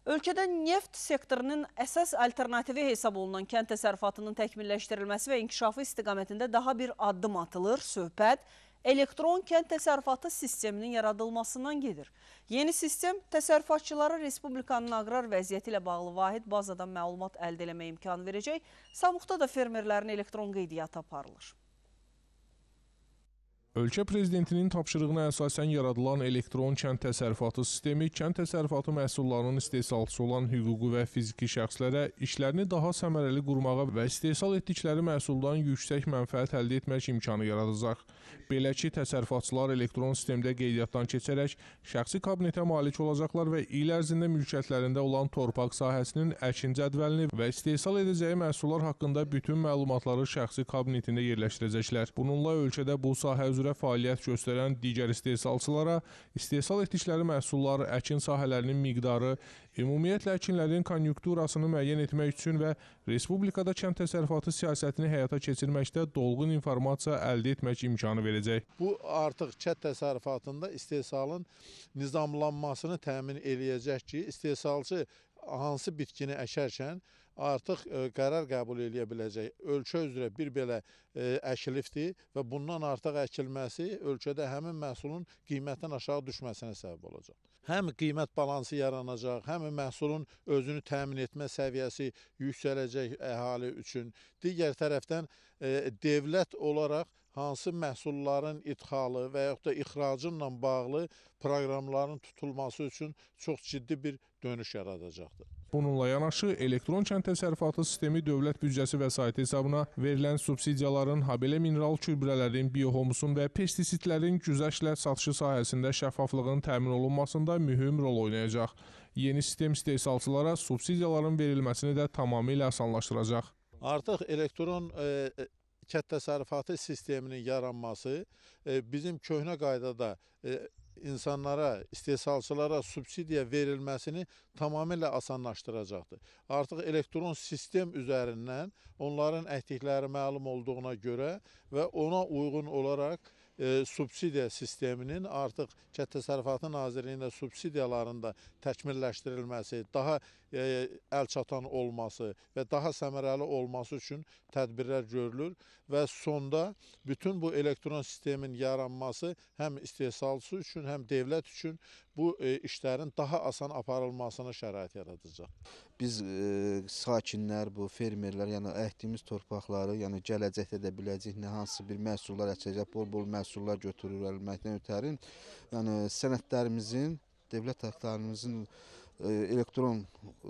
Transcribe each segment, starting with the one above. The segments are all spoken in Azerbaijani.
Ölkədə neft sektorunun əsas alternativi hesab olunan kənd təsərrüfatının təkmilləşdirilməsi və inkişafı istiqamətində daha bir addım atılır. Söhbət elektron kənd təsərrüfatı sisteminin yaradılmasından gedir. Yeni sistem təsərrüfatçılara Respublikanın aqrar vəziyyəti ilə bağlı vahid bazadan məlumat əldə etmə imkanı verəcək. Samuqda da fermerlərin elektron qeydiyyatı aparılır. Ölkə prezidentinin tapşırığına əsasən yaradılan elektron kənd təsərrüfatı sistemi kənd təsərrüfatı məhsullarının istehsalçısı olan hüquqi və fiziki şəxslərə işlərini daha səmərəli qurmağa və istehsal etdikləri məhsuldan yüksək mənfəət əldə etmək imkanı yaradacaq. Belə ki, təsərrüfatçılar elektron sistemdə qeydiyyatdan keçərək şəxsi kabinetə malik olacaqlar və il ərzində mülkiyyətlərində olan torpaq sahəsinin əkin cədvəlini və istehsal edəcəyi məhsullar haqqında bütün məlumatları şəxsi kabinetində yerləşdirəcəklər. Bununla ölkədə bu sahə üzrə fəaliyyət göstərən digər istehsalçılara istehsal etdikləri məhsullar, əkin sahələrinin miqdarı, ümumiyyətlə əkinlərin konjunkturasını müəyyən etmək üçün və Respublikada kənd təsərrüfatı siyasətini həyata keçirməkdə dolğun informasiya əldə etmək imkanı verəcək. Bu artıq kənd təsərrüfatında istehsalın nizamlanmasını təmin eləyəcək ki, istehsalçı hansı bitkini əkərkən artıq qərar qəbul edə biləcək. Ölkə üzrə bir belə əkilibdir və bundan artıq əkilməsi ölkədə həmin məhsulun qiymətdən aşağı düşməsinə səbəb olacaq. Həm qiymət balansı yaranacaq, həm məhsulun özünü təmin etmə səviyyəsi yüksələcək əhali üçün. Digər tərəfdən dövlət olaraq hansı məhsulların idxalı və yaxud da ixracı ilə bağlı proqramların tutulması üçün çox ciddi bir dönüş yaradacaqdır. Bununla yanaşı, elektron kənd təsərrüfatı sistemi dövlət büdcəsi vəsaiti hesabına verilən subsidiyaların, habelə mineral gübrələrin, biohumusun və pestisitlərin güzəştlə satışı sahəsində şəffaflığın təmin olunmasında mühüm rol oynayacaq. Yeni sistem istehsalçılara subsidiyaların verilməsini də tamamilə asanlaşdıracaq. Artıq elektron kənd təsərrüfatı sisteminin yaranması bizim köhnə qaydada insanlara, istehsalçılara subsidiya verilməsini tamamilə asanlaşdıracaqdır. Artıq elektron sistem üzərindən onların etdikləri məlum olduğuna görə və ona uyğun olaraq subsidiya sisteminin artıq Kənd Təsərrüfatı Nazirliyində subsidiyalarında təkmilləşdirilməsi, daha əlçatan olması və daha səmərəli olması üçün tədbirlər görülür və sonda bütün bu elektron sistemin yaranması həm istehsalçı üçün, həm dövlət üçün bu işlərin daha asan aparılmasına şərait yaradacaq. Biz sakinlər, bu fermerlər, yəni əkdiyimiz torpaqları, yəni gələcəkdə də biləcək nə hansı bir məhsullar əkəcək, bol-bol məhsullar götürülməkdən ötəri, yəni sənədlərimizin, dövlət aktlarımızın elektron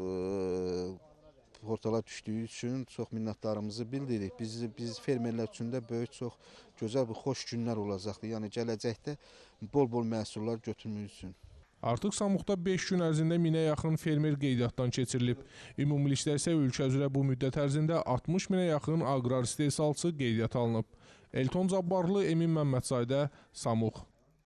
portala düşdüyü üçün çox minnətdarımızı bildiririk. Biz fermerlər üçün də böyük, çox gözəl, xoş günlər olacaqdır. Yəni gələcəkdə bol-bol məhsullar götürmək üçün. Artıq Samuqda 5 gün ərzində 1000-ə yaxın fermer qeydiyyatdan keçirilib. Ümumilikdə isə ölkə üzrə bu müddət ərzində 60 minə yaxın aqrar istehsalçı qeydiyyata alınıb. Elton Cabbarlı, Emin Məmmədzadə, Samuq.